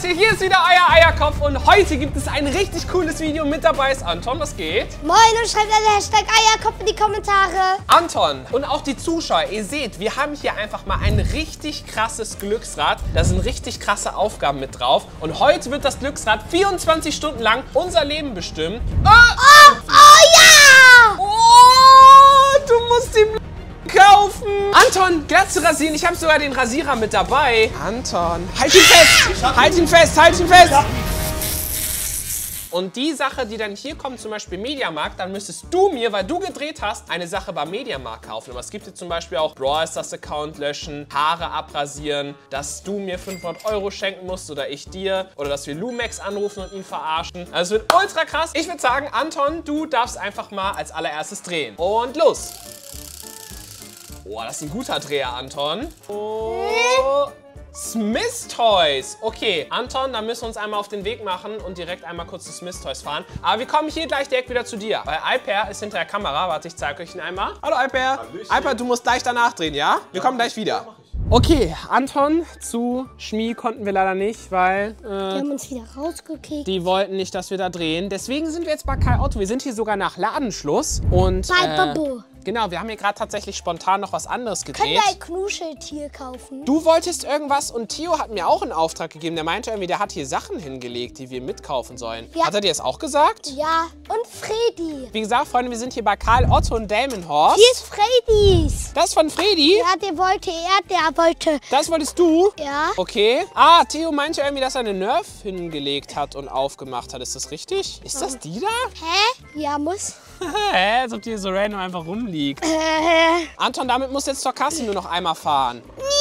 Leute, hier ist wieder euer Eierkopf und heute gibt es ein richtig cooles Video. Mit dabei ist Anton, was geht? Moin und schreibt alle Hashtag Eierkopf in die Kommentare. Anton und auch die Zuschauer, ihr seht, wir haben hier einfach mal ein richtig krasses Glücksrad. Da sind richtig krasse Aufgaben mit drauf. Und heute wird das Glücksrad 24 Stunden lang unser Leben bestimmen. Oh ja! Oh, du musst die kaufen. Anton, Glatze rasieren. Ich habe sogar den Rasierer mit dabei. Anton, halt ihn fest. Halt ihn fest, halt ihn fest. Und die Sache, die dann hier kommt, zum Beispiel Mediamarkt, dann müsstest du mir, weil du gedreht hast, eine Sache beim Mediamarkt kaufen. Aber es gibt hier zum Beispiel auch Brawl Stars Account löschen, Haare abrasieren, dass du mir 500 € schenken musst oder ich dir. Oder dass wir Lumex anrufen und ihn verarschen. Also es wird ultra krass. Ich würde sagen, Anton, du darfst einfach mal als allererstes drehen. Und los. Oh, das ist ein guter Dreher, Anton. Oh. Smith Toys. Okay, Anton, dann müssen wir uns einmal auf den Weg machen und direkt einmal kurz zu Smith Toys fahren. Aber wir kommen hier gleich direkt wieder zu dir. Weil Alper ist hinter der Kamera. Warte, ich zeige euch ihn einmal. Hallo Alper. Alper, du musst gleich danach drehen, ja? Wir kommen gleich wieder. Okay, Anton, zu Schmi konnten wir leider nicht, weil Die haben uns wieder rausgekickt. die wollten nicht, dass wir da drehen. Deswegen sind wir jetzt bei Kai Otto. Wir sind hier sogar nach Ladenschluss. Und Bei Babo. genau, wir haben hier gerade tatsächlich spontan noch was anderes Könnt gedreht. ihr ein Knuscheltier kaufen? Du wolltest irgendwas und Theo hat mir auch einen Auftrag gegeben. Der meinte irgendwie, der hat hier Sachen hingelegt, die wir mitkaufen sollen. Ja. Hat er dir das auch gesagt? Ja, und Freddy. Wie gesagt, Freunde, wir sind hier bei Karl Otto und Delmenhorst. Hier ist Freddys. Das ist von Freddy? Ja, der wollte der wollte. Das wolltest du? Ja. Okay. Ah, Theo meinte irgendwie, dass er eine Nerf hingelegt hat und aufgemacht hat. Ist das richtig? Ist das die da? Hä? Ja, muss. Hä? Als ob die so random einfach rumliegt. Anton, damit musst du jetzt zur Kasse nur noch einmal fahren.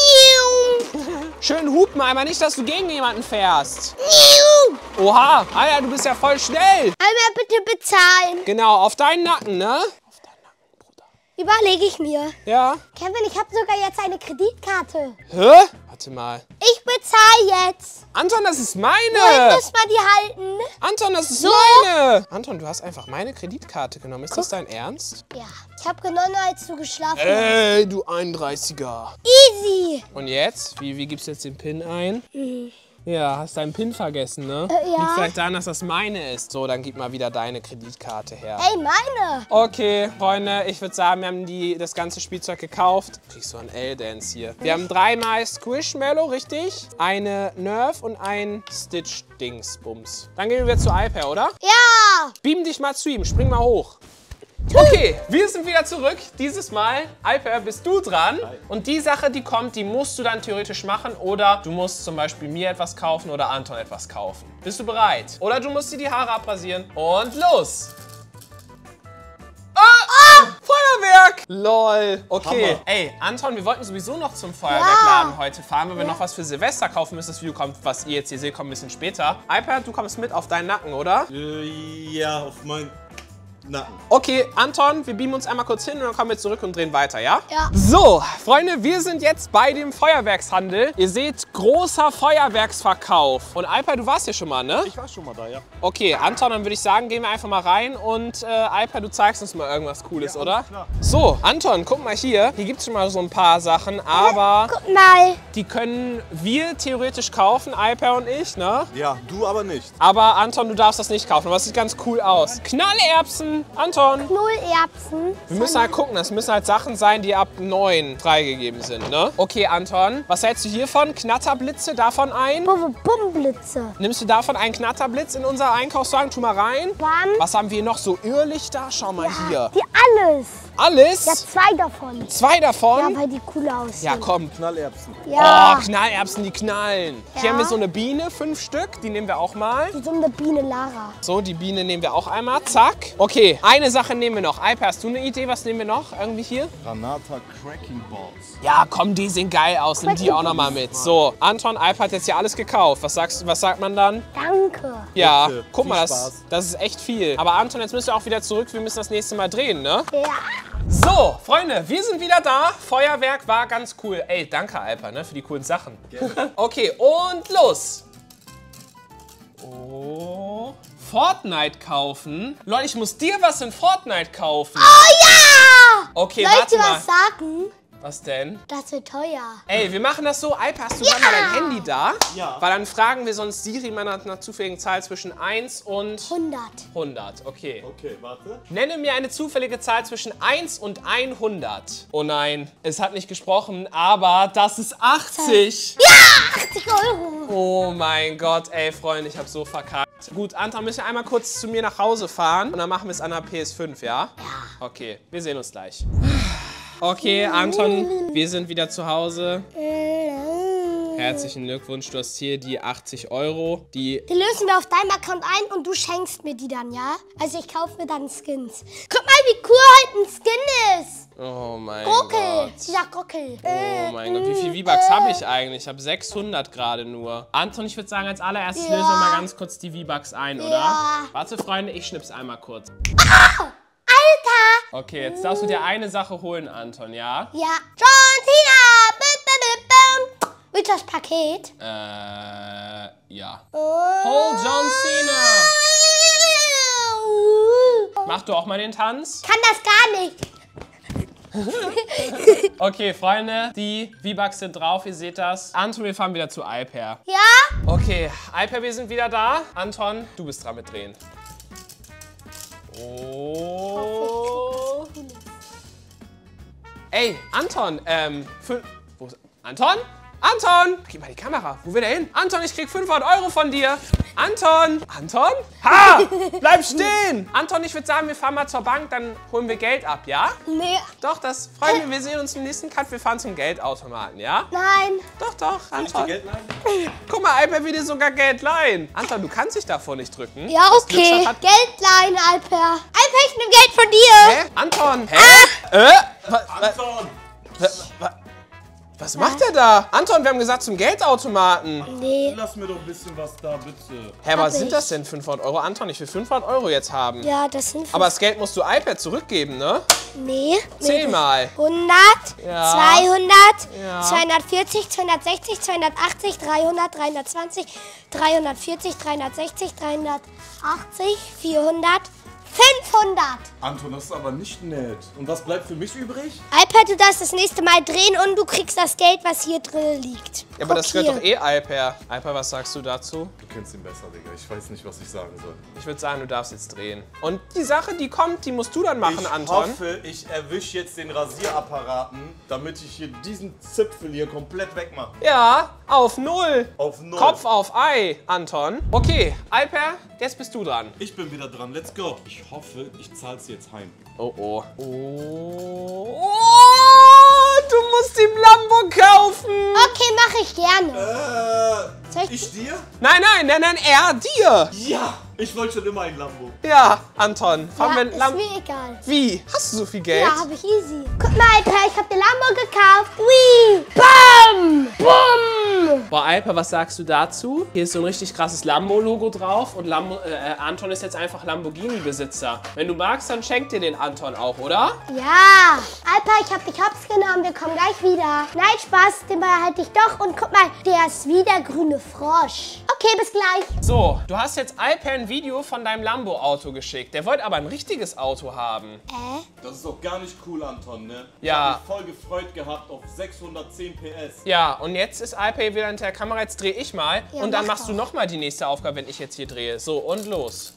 Schön hupen einmal, nicht, dass du gegen jemanden fährst. Oha, Alter, du bist ja voll schnell. Einmal bitte bezahlen. Genau, auf deinen Nacken, ne? Auf deinen Nacken, Bruder. Überlege ich mir. Ja. Kevin, ich habe sogar jetzt eine Kreditkarte. Hä? Warte mal. Ich bezahle jetzt. Anton, das ist meine. Wohin muss man die halten? Anton, das ist So? meine. Anton, du hast einfach meine Kreditkarte genommen. Ist das dein Ernst? Ja. Ich habe genommen, als du geschlafen hast. Ey, du 31er. Easy. Und jetzt? Wie gibst du jetzt den PIN ein? Ja, hast deinen PIN vergessen, ne? Ja. Liegt vielleicht daran, dass das meine ist. So, dann gib mal wieder deine Kreditkarte her. Ey, meine. Okay, Freunde, ich würde sagen, wir haben das ganze Spielzeug gekauft. Kriegst so ein L-Dance hier. Wir haben 3-mal Squishmallow, richtig? Eine Nerf und ein Stitch-Dingsbums. Dann gehen wir zu Alper, oder? Ja. Beam dich mal zu ihm, spring mal hoch. Okay, wir sind wieder zurück. Dieses Mal, Alper, bist du dran. Und die Sache, die kommt, die musst du dann theoretisch machen. Oder du musst zum Beispiel mir etwas kaufen oder Anton etwas kaufen. Bist du bereit? Oder du musst dir die Haare abrasieren. Und los! Feuerwerk! Lol. Okay. Hammer. Ey, Anton, wir wollten sowieso noch zum Feuerwerkladen heute fahren, weil wir noch was für Silvester kaufen müssen. Das Video kommt, was ihr jetzt hier seht, kommt ein bisschen später. Alper, du kommst mit auf deinen Nacken, oder? Ja, auf meinen Nacken. Okay, Anton, wir beamen uns einmal kurz hin und dann kommen wir zurück und drehen weiter, ja? Ja. So, Freunde, wir sind jetzt bei dem Feuerwerkshandel. Ihr seht, großer Feuerwerksverkauf. Und Alper, du warst hier schon mal, ne? Ich war schon mal da, ja. Okay, Anton, dann würde ich sagen, gehen wir einfach mal rein und Alper, du zeigst uns mal irgendwas Cooles, Ja, oder? alles klar. So, Anton, guck mal hier. Hier gibt es schon mal so ein paar Sachen, aber Guck mal. die können wir theoretisch kaufen, Alper und ich, ne? Ja, du aber nicht. Aber Anton, du darfst das nicht kaufen, aber es sieht ganz cool aus. Knallerbsen, Anton. 0 Erbsen. Wir müssen halt gucken, das müssen halt Sachen sein, die ab 9 freigegeben sind, ne? Okay, Anton, was hältst du hiervon? Knatterblitze, davon ein? Bumblitze. Nimmst du davon einen Knatterblitz in unser Einkaufswagen? Tu mal rein. Bam. Was haben wir noch? So Irrlichter? Schau mal hier. Die alles. Alles? Ja, 2 davon. 2 davon? Ja, weil die cool aussehen. Ja, komm. Knallerbsen. Ja. Oh, Knallerbsen, die knallen. Hier Ja. haben wir so eine Biene, 5 Stück. Die nehmen wir auch mal. So eine Biene Lara. So, die Biene nehmen wir auch einmal. Zack. Okay, eine Sache nehmen wir noch. Alper, hast du eine Idee? Was nehmen wir noch? Irgendwie hier? Granata Cracking Balls. Ja, komm, die sehen geil aus. Nimm die auch noch mal mit. So, Anton, Alper hat jetzt hier alles gekauft. Was sagt man dann? Danke. Ja, Bitte. guck Viel mal, Spaß. das ist echt viel. Aber Anton, jetzt müssen wir auch wieder zurück. Wir müssen das nächste Mal drehen, ne? Ja. So, Freunde, wir sind wieder da. Feuerwerk war ganz cool. Ey, danke, Alper, ne, für die coolen Sachen. Okay, und los. Oh, Fortnite kaufen. Leute, ich muss dir was in Fortnite kaufen. Oh ja! Okay, Soll ich warte dir mal. was sagen? Was denn? Das wird teuer. Ey, wir machen das so. Alper, hast du gerade mal dein Handy da? Ja. Weil dann fragen wir sonst Siri mal nach einer zufälligen Zahl zwischen 1 und 100. 100. Okay. Okay, warte. Nenne mir eine zufällige Zahl zwischen 1 und 100. Oh nein, es hat nicht gesprochen, aber das ist 80. Ja, 80 Euro. Oh mein Gott, ey, Freunde, ich hab so verkackt. Gut, Anton, müssen wir einmal kurz zu mir nach Hause fahren und dann machen wir es an der PS5, ja? Ja. Okay, wir sehen uns gleich. Okay, Anton, wir sind wieder zu Hause. Herzlichen Glückwunsch, du hast hier die 80 Euro. Die lösen wir auf deinem Account ein und du schenkst mir die dann, ja? Also ich kaufe mir dann Skins. Guck mal, wie cool heute ein Skin ist. Oh mein Gockel. Gott. Ja, Gockel. Oh mein Gott, wie viel V-Bucks habe ich eigentlich? Ich habe 600 gerade nur. Anton, ich würde sagen, als allererstes lösen wir mal ganz kurz die V-Bucks ein, oder? Ja. Warte, Freunde, ich schnipp's einmal kurz. Alter! Okay, jetzt darfst du dir eine Sache holen, Anton, ja? Ja. John Cena! Willst du das Paket? Ja. Hol John Cena! Mach du auch mal den Tanz? Kann das gar nicht. Okay, Freunde, die V-Bucks sind drauf, ihr seht das. Anton, wir fahren wieder zu Alper. Ja? Okay, Alper, wir sind wieder da. Anton, du bist dran mit drehen. Oh. Ey, Anton, wo ist Anton? Anton! Gib mal die Kamera. Wo will der hin? Anton, ich krieg 500 Euro von dir. Anton! Anton? Ha! Bleib stehen! Anton, ich würde sagen, wir fahren mal zur Bank, dann holen wir Geld ab, ja? Nee. Doch, das, Freunde, wir sehen uns im nächsten Cut. Wir fahren zum Geldautomaten, ja? Nein. Doch, doch, Anton. Geld leihen? Guck mal, Alper will dir sogar Geld leihen. Anton, du kannst dich davor nicht drücken. Ja, Das okay. Glücksrad hat- Geld leihen, Alper. Alper, ich nehme Geld von dir. Hä? Anton! Hä? Anton! Was macht er da? Anton, wir haben gesagt zum Geldautomaten. Nee. Lass mir doch ein bisschen was da, bitte. Hä, was Hab sind ich. das denn, 500 Euro? Anton, ich will 500 Euro jetzt haben. Ja, das sind Aber das Geld musst du Alper zurückgeben, ne? Nee. Zähl mal. 100, Ja. 200, Ja. 240, 260, 280, 300, 320, 340, 360, 380, 400, 500. Anton, das ist aber nicht nett. Und was bleibt für mich übrig? Alper, du darfst das nächste Mal drehen und du kriegst das Geld, was hier drin liegt. Ja, aber das Guck gehört hier. doch eh Alper. Alper, was sagst du dazu? Du kennst ihn besser, Digga. Ich weiß nicht, was ich sagen soll. Ich würde sagen, du darfst jetzt drehen. Und die Sache, die kommt, die musst du dann machen, Ich Anton. hoffe, ich erwische jetzt den Rasierappparaten, damit ich hier diesen Zipfel hier komplett wegmache. Ja, auf 0. Auf 0. Kopf auf Ei, Anton. Okay, Alper, jetzt bist du dran. Ich bin wieder dran. Let's go. Ich hoffe, ich zahl's jetzt heim. Oh, oh. Oh, du musst ihm Lambo kaufen. Okay, mache ich gerne. Soll ich- Ich dir? Nein, nein, nein, nein, er dir. Ja! Ich wollte schon immer ein Lambo. Ja, Anton, fahren Ja, wir ist Lambo. mir egal. Wie? Hast du so viel Geld? Ja, habe ich easy. Guck mal, Alper, ich habe den Lambo gekauft. Wee! Bam! Bumm! Boah, Alper, was sagst du dazu? Hier ist so ein richtig krasses Lambo-Logo drauf und Anton ist jetzt einfach Lamborghini-Besitzer. Wenn du magst, dann schenk dir den Anton auch, oder? Ja, Alper, ich hab dich hops genommen. Wir kommen gleich wieder. Nein, Spaß, den behalte ich doch. Und guck mal, der ist wie der grüne Frosch. Okay, bis gleich. So, du hast jetzt Alper ein Video von deinem Lambo-Auto geschickt. Der wollte aber ein richtiges Auto haben. Das ist doch gar nicht cool, Anton, ne? Ich Ja. hab mich voll gefreut gehabt auf 610 PS. Ja, und jetzt ist Alper wieder hinter der Kamera. Jetzt drehe ich mal. Ja, und dann mach machst du doch. nochmal die nächste Aufgabe, wenn ich jetzt hier drehe. So, und los.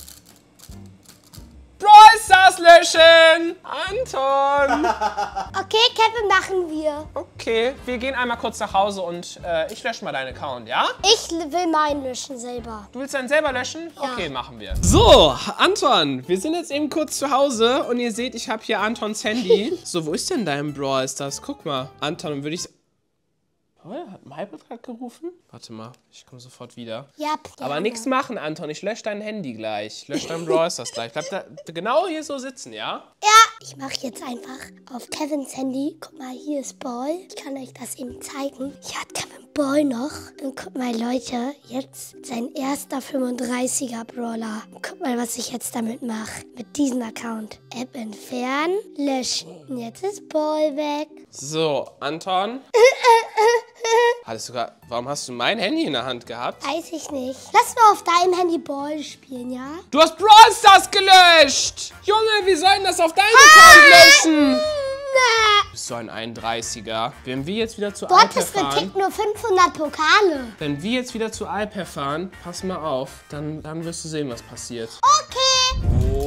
Brawl Stars löschen! Anton! Okay, Kevin, machen wir. Okay, wir gehen einmal kurz nach Hause und ich lösche mal deinen Account, ja? Ich will meinen löschen selber. Du willst dann selber löschen? Ja. Okay, machen wir. So, Anton, wir sind jetzt eben kurz zu Hause und ihr seht, ich habe hier Antons Handy. So, wo ist denn dein Brawl Stars? Guck mal. Anton, würde ich... Oh, hat Maibert gerade gerufen? Warte mal, ich komme sofort wieder. Ja, Aber nichts machen, Anton. Ich lösche dein Handy gleich. Ich lösche dein Brawl Stars gleich. Bleib da genau hier so sitzen, ja? Ja, ich mache jetzt einfach auf Kevins Handy. Guck mal, hier ist Ball. Ich kann euch das eben zeigen. Hier hat Kevin Ball noch. Und guck mal, Leute, jetzt sein erster 35er Brawler. Und guck mal, was ich jetzt damit mache. Mit diesem Account. App entfernen, löschen. Und jetzt ist Ball weg. So, Anton. Hattest du grad, warum hast du mein Handy in der Hand gehabt? Weiß ich nicht. Lass mal auf deinem Handy Ball spielen, ja? Du hast Brawl Stars gelöscht! Junge, wie soll denn das auf deinem Account löschen? Bist du ein 31er? Wenn wir jetzt wieder zu Dort Alper ist der fahren, Tick nur 500 Pokale. wenn wir jetzt wieder zu Alper fahren, pass mal auf, dann wirst du sehen, was passiert. Okay.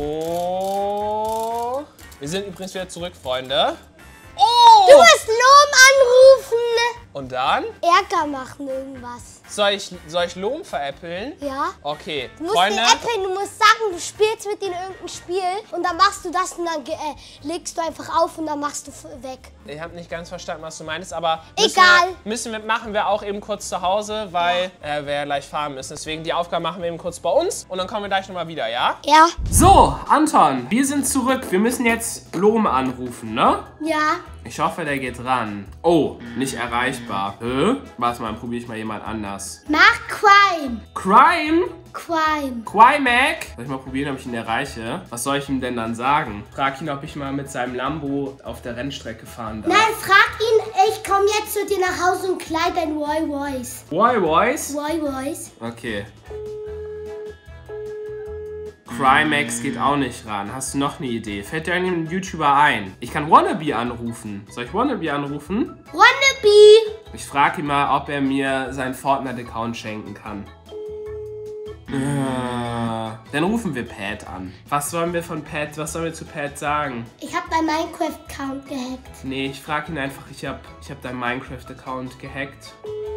Oh. Wir sind übrigens wieder zurück, Freunde. Du Oh! musst Lohm anrufen. Und dann? Ärger machen irgendwas. Soll ich Lohm veräppeln? Ja? Okay, Du musst Freunde. den äppeln, du musst sagen, du spielst mit ihnen irgendein Spiel und dann machst du das und dann legst du einfach auf und dann machst du weg. Ich habe nicht ganz verstanden, was du meinst, aber Egal. machen wir auch eben kurz zu Hause, weil wir ja gleich fahren müssen. Deswegen die Aufgabe machen wir eben kurz bei uns und dann kommen wir gleich nochmal wieder, ja? Ja. So, Anton, wir sind zurück. Wir müssen jetzt Lohm anrufen, ne? Ja. Ich hoffe, der geht ran. Oh, nicht erreichbar. Hä? Warte mal, dann probiere ich mal jemand anders. Mach Crime. Crime? Crime. Quaimac? Soll ich mal probieren, ob ich ihn erreiche? Was soll ich ihm denn dann sagen? Frag ihn, ob ich mal mit seinem Lambo auf der Rennstrecke fahren darf. Nein, frag ihn, ich komme jetzt zu dir nach Hause und kleid dein Roy Royce. Why, Voice? Roy Royce. Okay. Crimex geht auch nicht ran. Hast du noch eine Idee? Fällt dir irgendein YouTuber ein? Ich kann Wannabe anrufen. Soll ich Wannabe anrufen? Wannabe. Ich frage ihn mal, ob er mir seinen Fortnite-Account schenken kann. Dann rufen wir Pat an. Was sollen wir zu Pat sagen? Ich habe deinen Minecraft-Account gehackt. Nee, ich frage ihn einfach, ich hab deinen Minecraft-Account gehackt.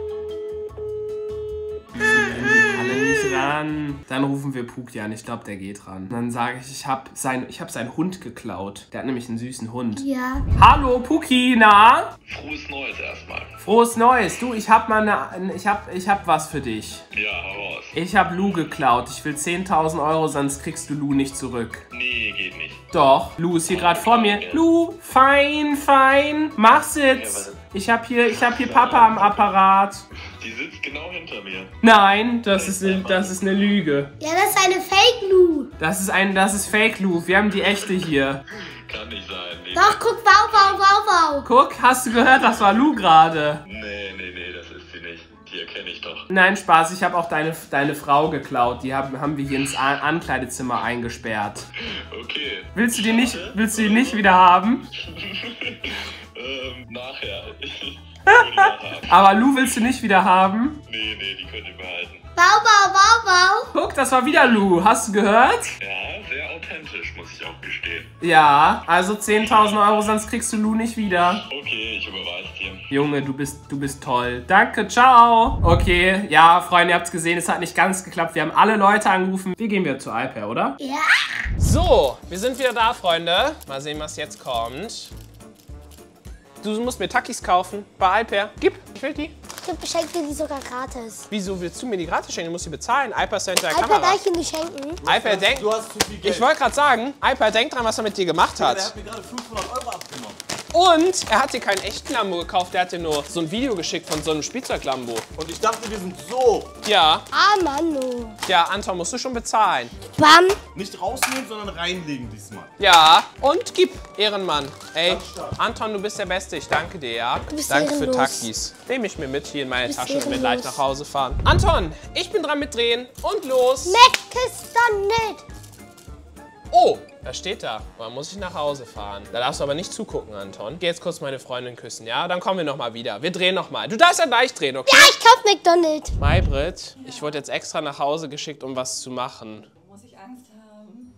Alle nicht ran. Dann rufen wir Puki an. Ich glaube, der geht ran. Dann sage ich, ich hab seinen Hund geklaut. Der hat nämlich einen süßen Hund. Ja. Hallo, Puki, na? Frohes Neues erstmal. Frohes Neues. Du, ich hab was für dich. Ja, hau raus. Ich hab Lou geklaut. Ich will 10.000 €, sonst kriegst du Lou nicht zurück. Nee, geht nicht. Doch, Lou ist hier gerade vor mir. Lou, fein. Mach's jetzt. Ich hab hier Papa am Apparat. Die sitzt genau hinter mir. Nein, das ist eine Lüge. Ja, das ist eine Fake-Lu. Das ist Fake Lou. Wir haben die echte hier. Kann nicht sein. Nee, Doch, guck, wow. Guck, hast du gehört, das war Lou gerade. nee, das ist sie nicht. Die erkenne ich doch. Nein, Spaß, ich habe auch deine Frau geklaut. Die haben wir hier ins Ankleidezimmer eingesperrt. Okay. Willst du die nicht wieder haben? Nachher. Ich will die nachhaben. Aber Lou willst du nicht wieder haben? Nee, die könnt ihr behalten. Wow. Guck, das war wieder Lou. Hast du gehört? Ja, sehr authentisch, muss ich auch gestehen. Ja, also 10.000 €, sonst kriegst du Lou nicht wieder. Okay, ich überweise dir. Junge, du bist toll. Danke, ciao. Okay, ja, Freunde, ihr habt's gesehen, es hat nicht ganz geklappt. Wir haben alle Leute angerufen. Wir gehen wieder zu Alper, oder? Ja. So, wir sind wieder da, Freunde. Mal sehen, was jetzt kommt. Du musst mir Takis kaufen bei Alper. Gib, ich will die. Ich schenke dir die sogar gratis. Wieso willst du mir die gratis schenken? Du musst die bezahlen. Alper ist ja hinter der Alper, Kamera. darf ich ihn nicht schenken? Alper denkt... Du hast zu viel Geld. Ich wollte gerade sagen, Alper denkt dran, was er mit dir gemacht Der hat. hat mir gerade 500 € abgenommen. Und er hat dir keinen echten Lambo gekauft. Der hat dir nur so ein Video geschickt von so einem Spielzeug-Lambo. Und ich dachte, wir sind so. Ja, Manu. ja, Anton, musst du schon bezahlen. Bam. Nicht rausnehmen, sondern reinlegen diesmal. Ja, und gib, Ehrenmann. Ey, Ganz stark. Anton, du bist der Beste. Ich danke dir, ja? bist Danke für ehrenlos. Takis. Nehme ich mir mit hier in meine bist Tasche und wir gleich ehrenlos. nach Hause fahren. Anton, ich bin dran mit drehen und los. Mac ist doch nicht. Oh, da steht da. Man muss ich nach Hause fahren. Da darfst du aber nicht zugucken, Anton. Geh jetzt kurz meine Freundin küssen, ja? Dann kommen wir nochmal wieder. Wir drehen nochmal. Du darfst ja gleich drehen, okay? Ja, ich kauf McDonald's. Maybrit, ich wurde jetzt extra nach Hause geschickt, um was zu machen. Muss ich Angst haben?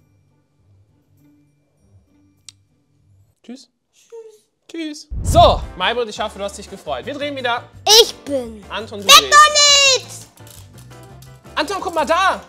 Tschüss. Tschüss. So, Maybrit, ich hoffe, du hast dich gefreut. Wir drehen wieder. Ich bin Anton, du drehst. McDonald's. Anton, guck mal da.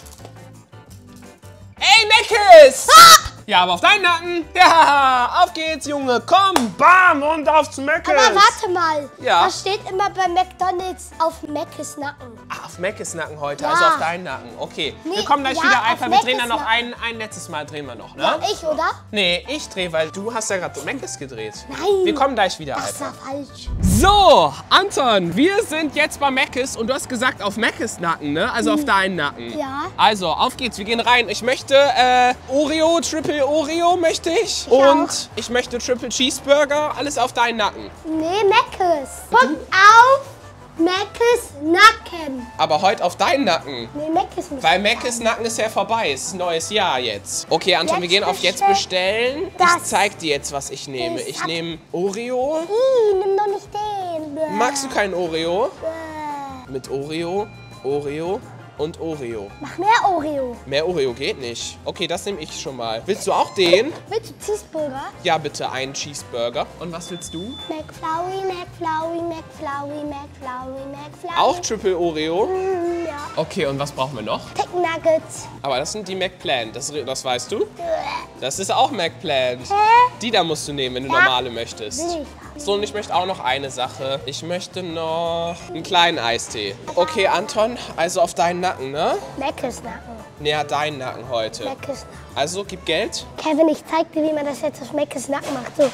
Ey, Meckes! Ja, aber auf deinen Nacken. Ja, auf geht's, Junge. Komm, bam, und aufs Meckes. Aber warte mal. Ja. Das steht immer bei McDonald's auf Mackes Nacken. Ah, auf Meckes Nacken heute, Ja. also auf deinen Nacken. Okay, wir Nee, kommen gleich ja, wieder, auf Alper. Wir drehen dann Meckes noch ein letztes Mal, drehen wir noch, ne? Ja, ich, oder? Nee, ich drehe, weil du hast ja gerade Meckes gedreht. Nein. Wir kommen gleich wieder, Das Alper. war falsch. So, Anton, wir sind jetzt bei Meckes und du hast gesagt auf Meckes Nacken, ne? Also auf deinen Nacken. Ja. Also, auf geht's, wir gehen rein. Ich möchte Oreo, Triple Oreo möchte ich. auch. Und ich möchte Triple Cheeseburger, alles auf deinen Nacken. Nee, Mackes. Guck auf Meckes Nacken. Aber heute auf deinen Nacken. Nee, Meckes nicht. Weil Meckes Nacken ist ja vorbei. Es ist ein neues Jahr jetzt. Okay, Anton, wir Jetzt gehen auf jetzt bestellen. Ich das. zeig dir jetzt, was ich nehme. Ich nehme Oreo. Nimm doch nicht den. Bäh. Magst du kein Oreo? Bäh. Mit Oreo, Oreo und Oreo. Mach mehr Oreo. Mehr Oreo geht nicht. Okay, das nehme ich schon mal. Willst du auch den? Willst du Cheeseburger? Ja, bitte, einen Cheeseburger. Und was willst du? McFlurry, McFlurry, McFlurry, McFlurry, McFlurry. Auch Triple Oreo? Ja. Okay, und was brauchen wir noch? Tech Nuggets. Aber das sind die McPlant. Das weißt du? Das ist auch McPlant. Die da musst du nehmen, wenn du normale möchtest. Will ich. So, und ich möchte auch noch eine Sache. Ich möchte noch einen kleinen Eistee. Okay, Anton, also auf deinen Nacken, ne? Meckes Nacken. Nee, deinen Nacken heute. Meckes Nacken. Also, gib Geld. Kevin, ich zeig dir, wie man das jetzt auf Meckes Nacken macht. So.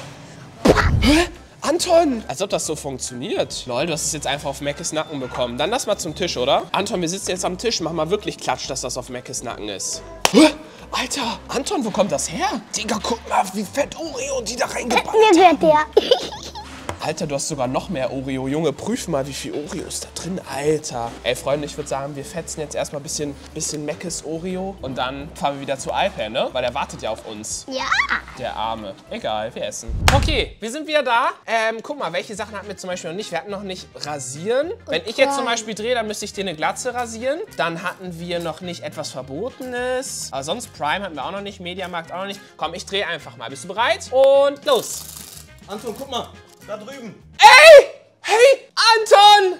Anton! Als ob das so funktioniert. Lol, du hast es jetzt einfach auf Meckes Nacken bekommen. Dann lass mal zum Tisch, oder? Anton, wir sitzen jetzt am Tisch. Mach mal wirklich Klatsch, dass das auf Meckes Nacken ist. Alter, Anton, wo kommt das her? Digga, guck mal, wie fett Oreo die da reingepackt Mir wird der. Alter, du hast sogar noch mehr Oreo. Junge, prüf mal, wie viel Oreo ist da drin, Alter. Ey, Freunde, ich würde sagen, wir fetzen jetzt erstmal ein bisschen Meckes Oreo. Und dann fahren wir wieder zu Alper, ne? Weil der wartet ja auf uns. Ja. Der Arme. Egal, wir essen. Okay, wir sind wieder da. Guck mal, welche Sachen hatten wir zum Beispiel noch nicht? Wir hatten noch nicht rasieren. Wenn ich jetzt zum Beispiel drehe, dann müsste ich dir eine Glatze rasieren. Dann hatten wir noch nicht etwas Verbotenes. Aber sonst Prime hatten wir auch noch nicht, Mediamarkt auch noch nicht. Komm, ich drehe einfach mal. Bist du bereit? Und los. Anton, guck mal. Da drüben. Ey! Hey, Anton!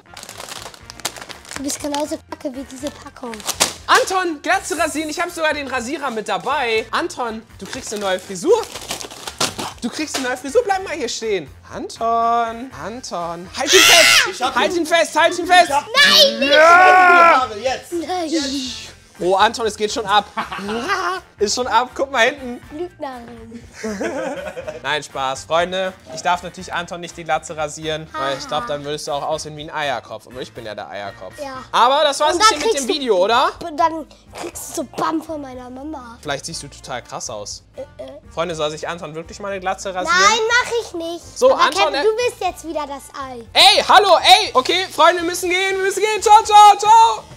Du bist genauso kacke wie diese Packung. Anton, Glatze rasieren. Ich habe sogar den Rasierer mit dabei. Anton, du kriegst eine neue Frisur. Du kriegst eine neue Frisur. Bleib mal hier stehen. Anton, Anton. Halt ihn fest! Halt ihn fest, halt ihn fest! Nein! Die Haare, jetzt. Nein! Oh, Anton, es geht schon ab. Ist schon ab. Guck mal hinten. Lügnerin. Nein, Spaß. Freunde, ich darf natürlich Anton nicht die Glatze rasieren, weil ich glaube, dann würdest du auch aussehen wie ein Eierkopf. Und ich bin ja der Eierkopf. Ja. Aber das war's Und jetzt dann hier mit dem kriegst du- Video, oder? Und dann kriegst du so Bam von meiner Mama. Vielleicht siehst du total krass aus. Freunde, soll sich Anton wirklich mal eine Glatze rasieren? Nein, mach ich nicht. So, aber Anton, Kevin, du bist jetzt wieder das Ei. Ey, hallo, ey. Okay, Freunde, wir müssen gehen, wir müssen gehen. Ciao, ciao, ciao.